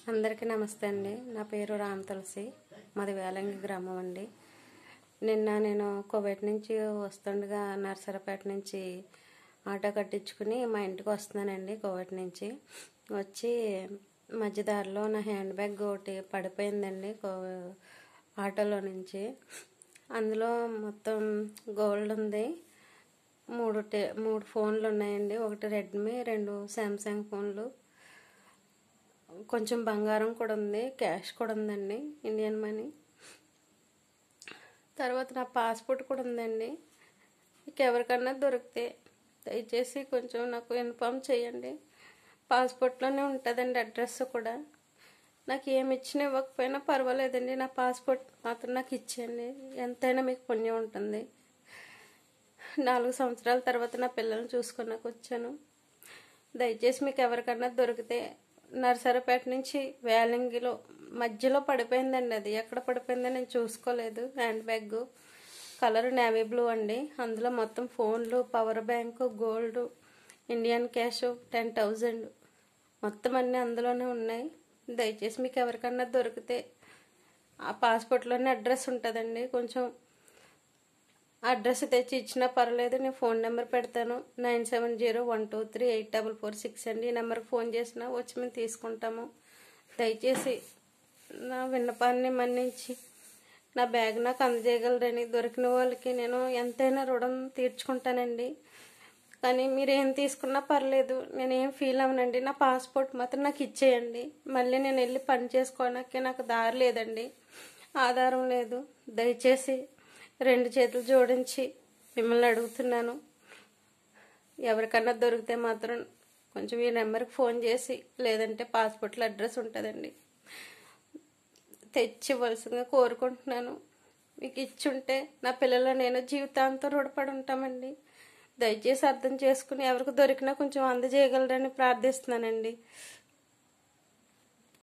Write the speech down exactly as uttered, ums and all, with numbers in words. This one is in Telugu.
అందరికీ నమస్తే అండి. నా పేరు రామ్ తులసి, మాది వేలంగి గ్రామం అండి. నిన్న నేను కువైట్ నుంచి వస్తుండగా నర్సరాపేట నుంచి ఆటో కట్టించుకుని మా ఇంటికి వస్తున్నానండి. కువైట్ నుంచి వచ్చి మధ్యదారిలో నా హ్యాండ్ బ్యాగ్ ఒకటి పడిపోయిందండి ఆటోలో నుంచి. అందులో మొత్తం గోల్డ్ ఉంది, మూడు టే మూడు ఫోన్లు ఉన్నాయండి. ఒకటి రెడ్మీ, రెండు శాంసంగ్ ఫోన్లు, కొంచెం బంగారం కూడా ఉంది, క్యాష్ కూడా ఉందండి, ఇండియన్ మనీ. తర్వాత నా పాస్పోర్ట్ కూడా ఉందండి. మీకు ఎవరికన్నా దొరికితే దయచేసి కొంచెం నాకు ఇన్ఫామ్ చేయండి. పాస్పోర్ట్లోనే ఉంటుందండి అడ్రస్ కూడా. నాకు ఏమి ఇచ్చినా ఇవ్వకపోయినా పర్వాలేదండి, నా పాస్పోర్ట్ మాత్రం నాకు ఇచ్చేయండి. ఎంతైనా మీకు పుణ్యం ఉంటుంది. నాలుగు సంవత్సరాల తర్వాత నా పిల్లల్ని చూసుకున్నాక వచ్చాను. దయచేసి మీకు ఎవరికన్నా దొరికితే, నర్సరాపేట నుంచి వేలంగిలో మధ్యలో పడిపోయిందండి. అది ఎక్కడ పడిపోయిందో నేను చూసుకోలేదు. Hand bag colour navy blue అండి. అందులో మొత్తం ఫోన్లు, power bank, gold, Indian cash ten thousand మొత్తం అన్నీ అందులోనే ఉన్నాయి. దయచేసి మీకు ఎవరికన్నా దొరికితే, ఆ పాస్పోర్ట్లోనే అడ్రస్ ఉంటుందండి, కొంచెం అడ్రస్ తెచ్చి ఇచ్చినా పర్లేదు. నేను ఫోన్ నెంబర్ పెడతాను, nine seven zero one two three eight double four six అండి. ఈ నెంబర్కి ఫోన్ చేసినా వచ్చి మేము తీసుకుంటాము. దయచేసి నా విన్నపాన్ని మన్నించి నా బ్యాగ్ నాకు అందజేయగలరని. దొరికిన వాళ్ళకి నేను ఎంతైనా రుణం తీర్చుకుంటానండి. కానీ మీరు ఏం తీసుకున్నా పర్లేదు, నేనేం ఫీల్ అవ్వనండి. నా పాస్పోర్ట్ మాత్రం నాకు ఇచ్చేయండి. మళ్ళీ నేను వెళ్ళి పని చేసుకోవడానికి నాకు దారి లేదండి, ఆధారం లేదు. దయచేసి రెండు చేతులు జోడించి మిమ్మల్ని అడుగుతున్నాను, ఎవరికన్నా దొరికితే మాత్రం కొంచెం ఈ నెంబర్కి ఫోన్ చేసి, లేదంటే పాస్పోర్ట్లో అడ్రస్ ఉంటుందండి, తెచ్చివ్వాల్సిందిగా కోరుకుంటున్నాను. మీకు ఇచ్చుంటే నా పిల్లలు నేను జీవితాంతం రుణపడి ఉంటామండి. దయచేసి అర్థం చేసుకుని ఎవరికి దొరికినా కొంచెం అందజేయగలరని ప్రార్థిస్తున్నానండి.